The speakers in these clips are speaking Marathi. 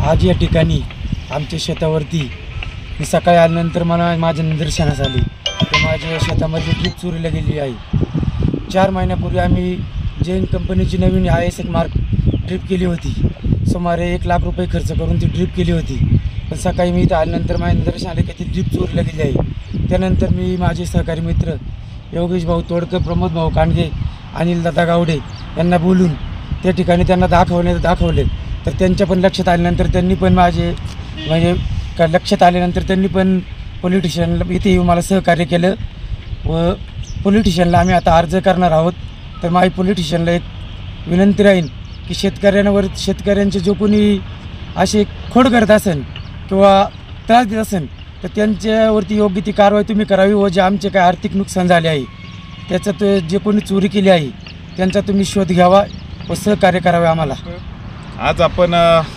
आज या ठिकाणी आमच्या शेतावरती मी सकाळी आल्यानंतर मला माझ्या निदर्शनास आले तर माझ्या शेतामध्ये ड्रीप चोरीला गेली आहे। 4 महिन्यापूर्वी आम्ही जैन कंपनीची नवीन ISX मार्क ड्रीप केली होती। सुमारे 1 लाख रुपये खर्च करून ती ड्रीप केली होती। पण सकाळी मी इथं आल्यानंतर माझ्या निदर्शन आले की ती ड्रीप चोरीला गेली आहे। त्यानंतर मी माझे सहकारी मित्र योगेश भाऊ तोडकर, प्रमोद भाऊ कांडगे, अनिल दादा गावडे यांना बोलून त्या ठिकाणी त्यांना दाखवले तर त्यांच्या पण लक्षात आल्यानंतर त्यांनी पण माझे लक्षात आल्यानंतर त्यांनी पण पोलीस स्टेशनला इथे येऊन मला सहकार्य केलं व पोलीस स्टेशनला आम्ही आता अर्ज करणार आहोत। तर माझी पोलीस स्टेशनला एक विनंती राहील की शेतकऱ्यांचे जो कोणी असे खोड करत असेल किंवा त्रास देत असेल तर त्यांच्यावरती योग्य ती कारवाई तुम्ही करावी व जे आमचे काय आर्थिक नुकसान झाले आहे त्याच्यात जे कोणी चोरी केली आहे त्यांचा तुम्ही शोध घ्यावा व सहकार्य करावे आम्हाला। आज आपण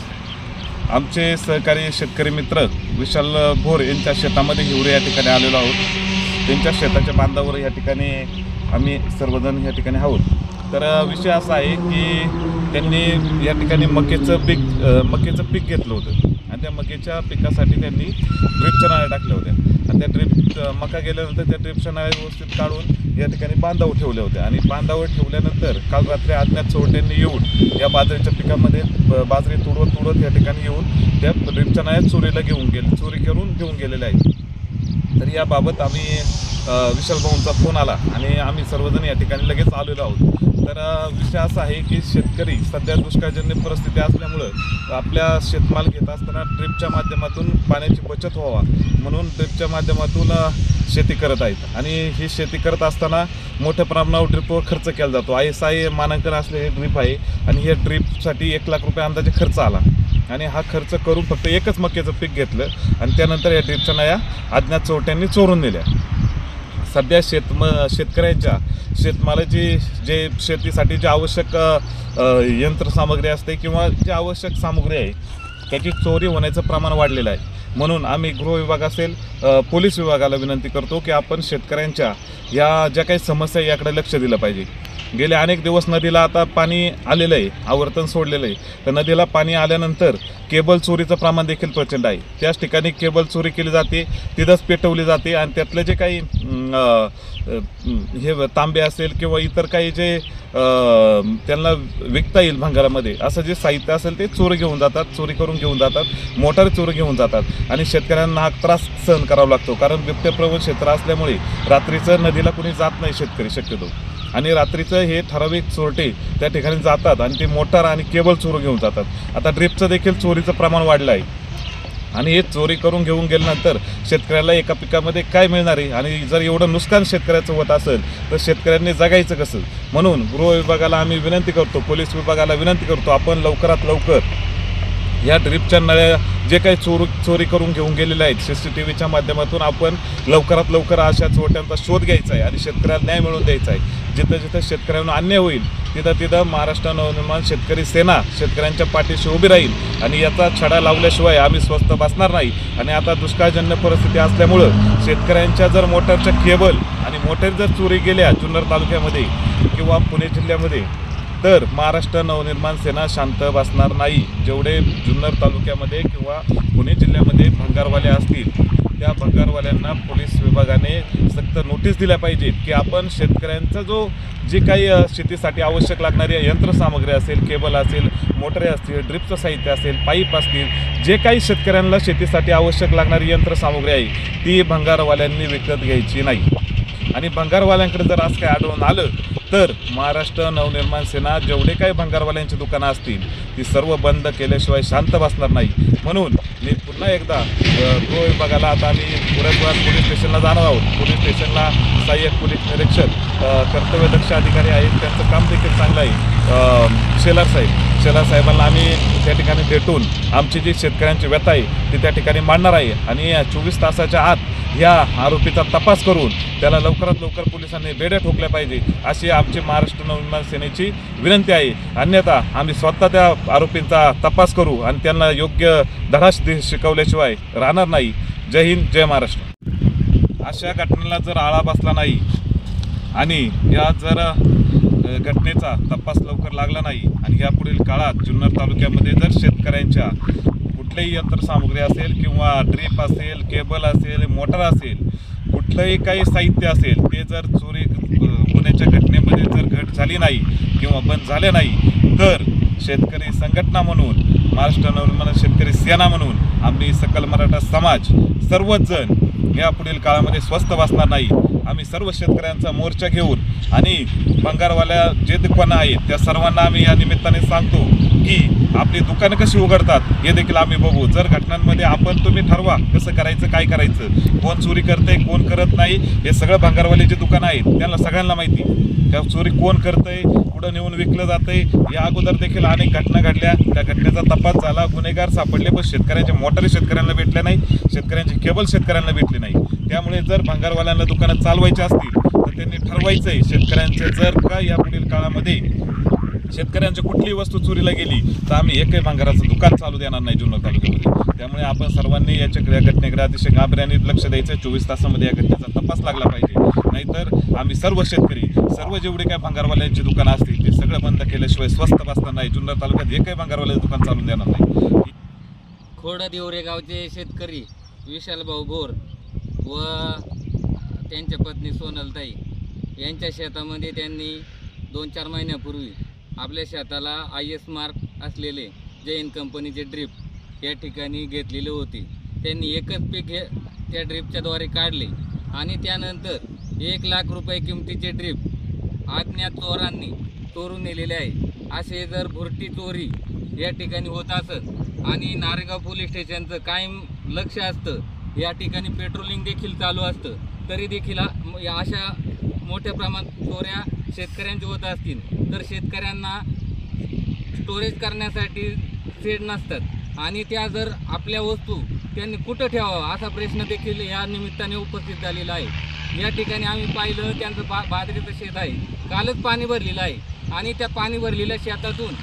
आमचे सहकारी शेतकरी मित्र विशाल भोर यांच्या शेतामध्ये हिवरे या ठिकाणी आलेलो आहोत। त्यांच्या शेताच्या बांधावर या ठिकाणी आम्ही सर्वजण या ठिकाणी आहोत। तर विषय असा आहे की त्यांनी या ठिकाणी मक्याचं पीक घेतलं होतं आणि त्या मक्याच्या पिकासाठी त्यांनी ड्रीपच्या नाळ्या टाकल्या होत्या आणि त्या मका गेल्यानंतर त्या ड्रीपच्या नाळ्या व्यवस्थित काढून या ठिकाणी बांधावर ठेवल्या होत्या आणि बांधावर ठेवल्यानंतर काल रात्री अज्ञात चोरट्यांनी येऊन या बाजरीच्या पिकामध्ये बाजरी तुडवत या ठिकाणी येऊन त्या ड्रीपच्या नाळ्या चोरी करून घेऊन गेलेल्या आहेत। तर याबाबत आम्ही विशाल भाऊंचा फोन आला आणि आम्ही सर्वजण या ठिकाणी लगेच आलेलो आहोत। तर विषय असा आहे की शेतकरी सध्या दुष्काळजन्य परिस्थिती असल्यामुळं आपल्या शेतमाल घेत असताना ड्रीपच्या माध्यमातून पाण्याची बचत व्हावा म्हणून ड्रीपच्या माध्यमातून शेती करत आहेत आणि ही शेती करत असताना मोठ्या प्रमाणावर ड्रीपवर खर्च केला जातो। ISI मानांकन असले हे ड्रीप आहे आणि हे ड्रीपसाठी 1 लाख रुपये अंदाजे खर्च आला आणि हा खर्च करून फक्त एकच मक्याचं पीक घेतलं आणि त्यानंतर या ड्रीपच्या नाळ्या अज्ञात चोरट्यांनी चोरून नेल्या। सध्या शेतकऱ्यांच्या शेतमालाची जे शेतीसाठी जे आवश्यक यंत्रसामग्री असते किंवा जे आवश्यक सामग्री आहे त्याची चोरी होण्याचं प्रमाण वाढलेलं आहे। म्हणून आम्ही गृह विभाग असेल पोलीस विभागाला विनंती करतो की आपण शेतकऱ्यांच्या या ज्या काही समस्या याकडे लक्ष दिलं पाहिजे। गेले अनेक दिवस नदीला आता पाणी आलेलं आहे, आवर्तन सोडलेलं आहे। तर नदीला पाणी आल्यानंतर केबल चोरीचं प्रमाण देखील प्रचंड आहे। त्याच ठिकाणी केबल चोरी केली जाते, तिथंच पेटवली जाते आणि त्यातले जे काही हे तांबे असेल किंवा इतर काही जे त्यांना विकता येईल भंगारामध्ये असं जे साहित्य असेल ते चोरी करून घेऊन जातात, मोटार चोरी घेऊन जातात आणि शेतकऱ्यांना हा त्रास सहन करावा लागतो। कारण बिबटेप्रवण क्षेत्र असल्यामुळे रात्रीचं नदीला कुणी जात नाही शेतकरी शक्यतो आणि रात्रीचं हे ठराविक चोरटे त्या ठिकाणी जातात आणि ते मोटार आणि केबल चोरून घेऊन जातात। आता ड्रीपचं देखील चोरीचं प्रमाण वाढलं आहे आणि हे चोरी करून घेऊन गेल्यानंतर शेतकऱ्याला एका पिकामध्ये काय मिळणार आहे आणि जर एवढं नुकसान शेतकऱ्याचं होत असेल तर शेतकऱ्यांनी जगायचं कसं। म्हणून गृह विभागाला आम्ही विनंती करतो, पोलीस विभागाला विनंती करतो, आपण लवकरात लवकर या ड्रीपच्या नळ्या जे काही चोरी करून घेऊन गेलेले आहेत CCTVच्या माध्यमातून आपण लवकरात लवकर अशा चोरट्यांचा शोध घ्यायचा आहे आणि शेतकऱ्याला न्याय मिळवून द्यायचा आहे। जिथं शेतकऱ्यांना अन्याय होईल तिथं महाराष्ट्र नवनिर्माण शेतकरी सेना शेतकऱ्यांच्या पाठीशी उभी राहील आणि याचा छडा लावल्याशिवाय आम्ही स्वस्थ बसणार नाही। आणि आता दुष्काळजन्य परिस्थिती असल्यामुळं शेतकऱ्यांच्या जर मोटारच्या केबल आणि मोटार जर चोरी गेल्या जुन्नर तालुक्यामध्ये किंवा पुणे जिल्ह्यामध्ये तर महाराष्ट्र नवनिर्माण सेना शांत बसणार नाही। जेवढे जुन्नर तालुक्यामध्ये किंवा पुणे जिल्ह्यामध्ये भंगारवाले असतील त्या भंगारवाल्यांना पोलीस विभागाने सक्त नोटीस दिल्या पाहिजेत की आपण शेतकऱ्यांचा जे काही शेतीसाठी आवश्यक लागणारी यंत्रसामग्री असेल, केबल असेल, मोटरे असतील, ड्रीपचं साहित्य असेल, पाईप असतील, जे काही शेतकऱ्यांना शेतीसाठी आवश्यक लागणारी यंत्रसामग्री आहे ती भंगारवाल्यांनी विकत घ्यायची नाही। आणि भंगारवाल्यांकडे जर आज काय आढळून आलं तर महाराष्ट्र नवनिर्माण सेना जेवढे काही भंगारवाल्यांची दुकानं असतील ती सर्व बंद केल्याशिवाय शांत बसणार नाही। म्हणून मी पुन्हा एकदा गृह विभागाला आता आम्ही पुण्यात पोलीस स्टेशनला जाणार आहोत। पोलीस स्टेशनला सहाय्यक पोलीस निरीक्षक कर्तव्यदक्ष अधिकारी आहेत, त्यांचं काम देखील चांगलं आहे। शेलार साहेबांना आम्ही त्या ठिकाणी भेटून आमची जी शेतकऱ्यांची व्यथा आहे ती त्या ठिकाणी मांडणार आहे आणि 24 तासाच्या आत या आरोपीचा तपास करून त्याला लवकरात लवकर पोलिसांनी बेड्या ठोकल्या पाहिजे अशी आमची महाराष्ट्र नवनिर्माण सेनेची विनंती आहे। अन्यथा आम्ही स्वतः त्या आरोपींचा तपास करू आणि त्यांना योग्य धडा शिकवल्याशिवाय राहणार नाही। जय हिंद, जय महाराष्ट्र। अशा घटनेला जर आळा बसला नाही आणि या जर घटनेचा तपास लवकर लागला नाही आणि यापुढील काळात जुन्नर तालुक्यामध्ये जर शेतकऱ्यांच्या कुठलीही यंत्रसामुग्री असेल किंवा ड्रीप असेल, केबल असेल, मोटर असेल, कुठलंही काही साहित्य असेल ते जर चोरी होण्याच्या घटनेमध्ये जर घट झाली नाही किंवा बंद झाले नाही तर शेतकरी संघटना म्हणून, महाराष्ट्र नवनिर्माण शेतकरी सेना म्हणून आम्ही सकल मराठा समाज सर्वच जण या पुढील काळामध्ये स्वस्थ बसणार नाही. आम्ही सर्व शेतकऱ्यांचा मोर्चा घेऊन आणि भंगारवाल्या जे दुकानं आहेत त्या सर्वांना आम्ही या निमित्ताने सांगतो की आपली दुकानं कशी उघडतात हे देखील आम्ही बघू. जर घटनांमध्ये तुम्ही ठरवा कसं करायचं, काय करायचं, कोण चोरी करतंय कोण करत नाही हे सगळं भंगारवाले जे दुकानं आहेत त्यांना सगळ्यांना माहिती. त्या चोरी कोण करतंय, कुठं नेऊन विकलं जातंय, या अगोदर देखील अनेक घटना घडल्या. त्या घटनेचा तपास झाला, गुन्हेगार सापडले, पण शेतकऱ्यांच्या मोटारी शेतकऱ्यांना भेटल्या नाही, शेतकऱ्यांची केबल शेतकऱ्यांना भेटली नाही. त्यामुळे जर भंगारवाल्यांना दुकानं चालवायची असतील तर त्यांनी ठरवायचंय शेतकऱ्यांचं जर का या पुढील काळामध्ये शेतकऱ्यांची कुठलीही वस्तू चोरीला गेली तर आम्ही एकही भंगाराचं दुकान चालू देणार नाही जुन्नर तालुक्यामध्ये. त्यामुळे आपण सर्वांनी या घटनेकडे अतिशय गांभीर्याने लक्ष द्यायचं. 24 तासामध्ये या घटनेचा तपास लागला पाहिजे, नाहीतर आम्ही सर्व शेतकरी, सर्व जेवढे काही भंगारवाल्यांची दुकानं असतील ते सगळं बंद केल्याशिवाय स्वस्त बसणार नाही. जुन्नर तालुक्यात एकही भंगारवाल्याचं दुकान चालून देणार नाही. खोडदेवरे गावचे शेतकरी विशालभाऊ भोर व त्यांच्या पत्नी सोनलताई यांच्या शेतामध्ये त्यांनी 2-4 महिन्यापूर्वी आपल्या शेताला IS मार्क असलेले जैन कंपनीचे ड्रीप या ठिकाणी घेतलेले होते. त्यांनी एकच पीक त्या ड्रीपच्याद्वारे काढले आणि त्यानंतर 1 लाख रुपये किमतीचे ड्रीप अज्ञात चोरांनी चोरून नेलेले आहे. असे जर भुरटी चोरी या ठिकाणी होत असत आणि नारेगाव पोलीस स्टेशनचं कायम लक्ष असतं, या ठिकाणी पेट्रोलिंग देखील चालू असतं, तरी देखील अशा मोठ्या प्रमाणात चोऱ्या शेतकऱ्यांचे होत असतील तर शेतकऱ्यांना स्टोरेज करण्यासाठी शेड नसतात आणि त्या जर आपल्या वस्तू त्यांनी कुठं ठेवावं असा प्रश्न देखील या निमित्ताने उपस्थित झालेला आहे. या ठिकाणी आम्ही पाहिलं त्यांचं बाजरीचं शेत आहे, कालच पाणी भरलेलं आहे आणि त्या पाणी भरलेल्या शेतातून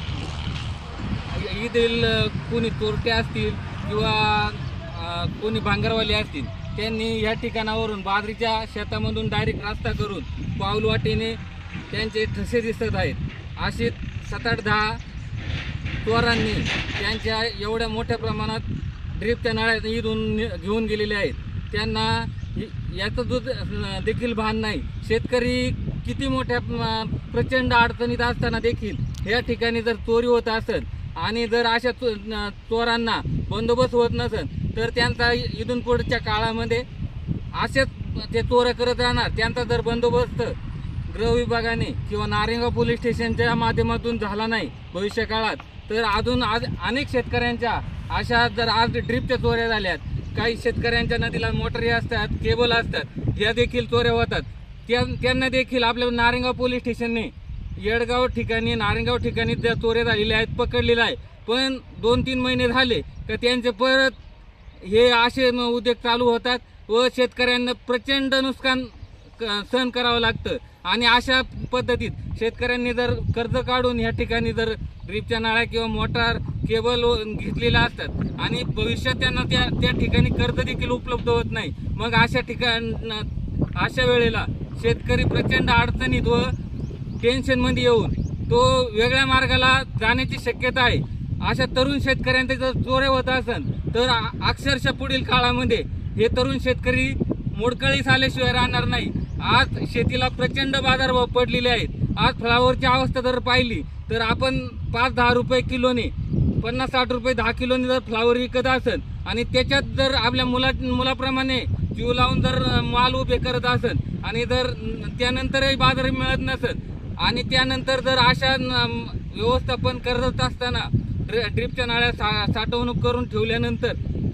येथील कोणी चोरटे असतील किंवा कोणी भांगरवाले असतील त्यांनी या ठिकाणावरून बाजरीच्या शेतामधून डायरेक्ट रस्ता करून पाऊलवाटेने त्यांचे ठसे दिसत आहेत. असे 7-8-10 चोरांनी त्यांच्या एवढ्या मोठ्या प्रमाणात ड्रीपच्या नाळ्यात इथून घेऊन गेलेले आहेत. त्यांना याचं दूध देखील भान नाही. शेतकरी किती मोठ्या प्रचंड अडचणीत असताना देखील या ठिकाणी जर चोरी होत असेल आणि जर अशा चोरांना बंदोबस्त होत नसेल तर त्यांचा इथून पुढच्या काळामध्ये असेच ते चोऱ्या करत राहणार. त्यांचा जर बंदोबस्त गृह विभागाने किंवा नारेगाव पोलीस स्टेशनच्या माध्यमातून झाला नाही भविष्य काळात तर अजून अनेक शेतकऱ्यांच्या अशा जर आज ड्रीपच्या चोऱ्या झाल्यात, काही शेतकऱ्यांच्या नदीला मोटरी असतात, केबल असतात, या देखील चोऱ्या होतात. त्यांना देखील आपल्या नारेगाव पोलीस स्टेशनने येडगाव ठिकाणी, नारेगाव ठिकाणी ज्या चोऱ्या झालेल्या आहेत पकडलेल्या आहे. पण 2-3 महिने झाले तर त्यांचे परत हे असे उद्योग चालू होतात व शेतकऱ्यांना प्रचंड नुकसान सहन करावं लागतं. आणि अशा पद्धतीत शेतकऱ्यांनी जर कर्ज काढून या ठिकाणी जर ड्रीपच्या नाळ्या किंवा मोटार केबल घेतलेल्या असतात आणि भविष्यात त्यांना त्या ठिकाणी कर्ज देखील उपलब्ध होत नाही. मग अशा वेळेला शेतकरी प्रचंड अडचणीत व टेन्शनमध्ये येऊन तो वेगळ्या मार्गाला जाण्याची शक्यता आहे. अशा तरुण शेतकऱ्यांचे जर चोऱ्या होत असेल तर अक्षरशः पुढील काळामध्ये हे तरुण शेतकरी मोडकळीस आल्याशिवाय राहणार नाही. आज शेतीला प्रचंड बाजारभाव पडलेले आहेत. आज फ्लावरची अवस्था जर पाहिली तर आपण 5-10 रुपये किलोने, 50-60 रुपये 10 किलोने जर फ्लावर विकत असेल आणि त्याच्यात जर आपल्या मुलाप्रमाणे जीव लावून जर माल उभे करत असेल आणि जर त्यानंतरही बाजार मिळत नसेल आणि त्यानंतर जर अशा व्यवस्थापन करत असताना ड्रीपच्या नाळ्या साठवणूक करून ठेवल्यानंतर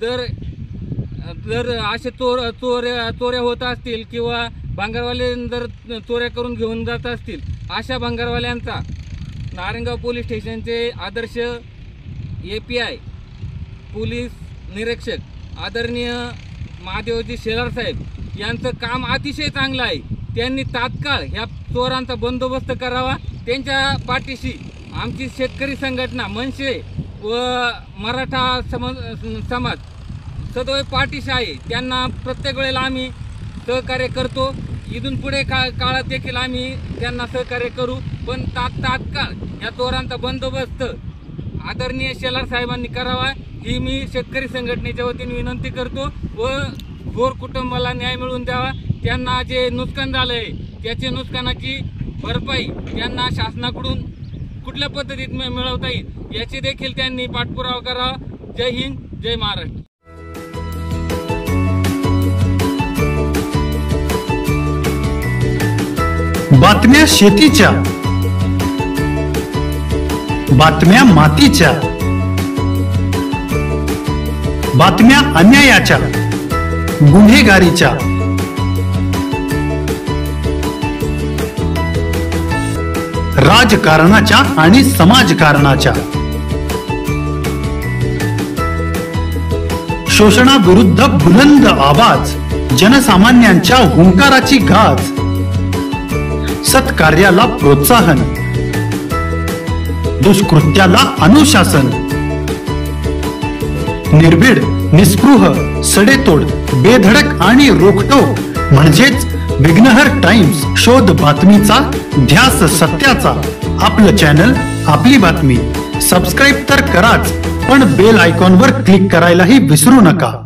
जर असे चोऱ्या होत असतील किंवा भांगारवाले जर चोऱ्या करून घेऊन जात असतील, अशा भांगारवाल्यांचा नारेगाव पोलीस स्टेशनचे आदर्श API पोलीस निरीक्षक आदरणीय महादेवजी शेलार साहेब यांचं काम अतिशय चांगलं आहे. त्यांनी तात्काळ ह्या चोरांचा बंदोबस्त करावा. त्यांच्या पाठीशी आमची शेतकरी संघटना मनसे व मराठा समाज सदैव पाठीशी आहे. त्यांना प्रत्येक वेळेला आम्ही सहकार्य करतो. इथून पुढे काळात देखील आम्ही त्यांना सहकार्य करू. पण तात्काळ या चोरांचा बंदोबस्त आदरणीय शेलार साहेबांनी करावा ही मी शेतकरी संघटनेच्या वतीने विनंती करतो व गोर कुटुंबाला न्याय मिळवून द्यावा. त्यांना जे नुकसान झालंय त्याचे नुकसानाची भरपाई त्यांना शासनाकडून कुठल्या पद्धतीत मिळवता येईल याची देखील त्यांनी पाठपुरावा करावा. जय हिंद, जय महाराष्ट्र. बातम्या शेतीच्या, बातम्या मातीच्या, बातम्या अन्यायाच्या, गुन्हेगारीच्या, राजकारणाच्या आणि समाजकारणाच्या, शोषणाविरुद्ध बुलंद आवाज, जनसामान्यांच्या हुंकाराची गाज, सत्कार्याला प्रोत्साहन, दुष्कृत्याला अनुशासन, निर्भीड, निस्पृह, सडेतोड, बेधडक आणि रोखटोक म्हणजेच विघ्नहर टाइम्स. शोध बातमीचा, ध्यास सत्याचा. आपलं चॅनल, आपली बातमी. सबस्क्राईब तर कराच, पण बेल आयकॉनवर क्लिक करायलाही विसरू नका.